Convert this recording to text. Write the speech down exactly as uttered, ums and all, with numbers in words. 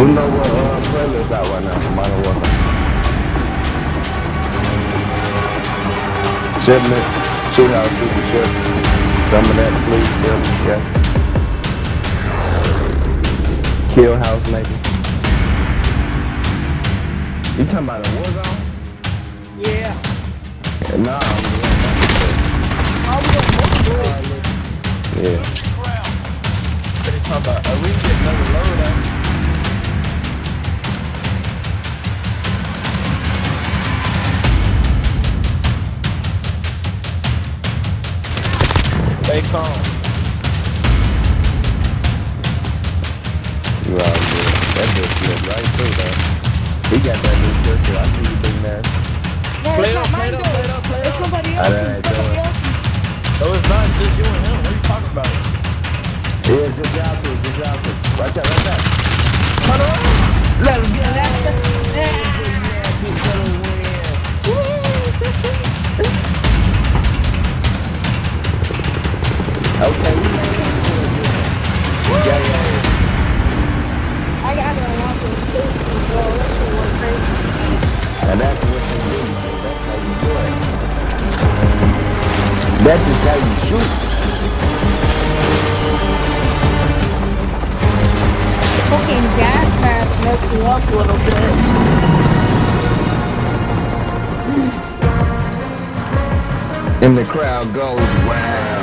Who know what uh, playlist out right now for Modern Warfare? Shipment, shootout, shoot the ship. Some of that, please, yeah. Kill house, maybe. You talking about a Warzone? Yeah. Yeah, nah, I'm yeah. But it's talking about, oh, we can get another loadout. Stay calm. You out there. That bitch look right through that. He got that new picture. I see you big man. No, play it's not mine though. Play it up, play it up. It's somebody else. Somebody else. No, it's not. It's just you and him. What are you talking about? Yeah, just y'all two. Just y'all two. Right there, right there. Hold on. Let's get that. Okay. Yeah, yeah, yeah. I got to walk in space, bro. That shit was crazy. And that's what you do. That's how you do it. That's just how you shoot. Fucking gas mask messed me up a little bit. And the crowd goes, wow.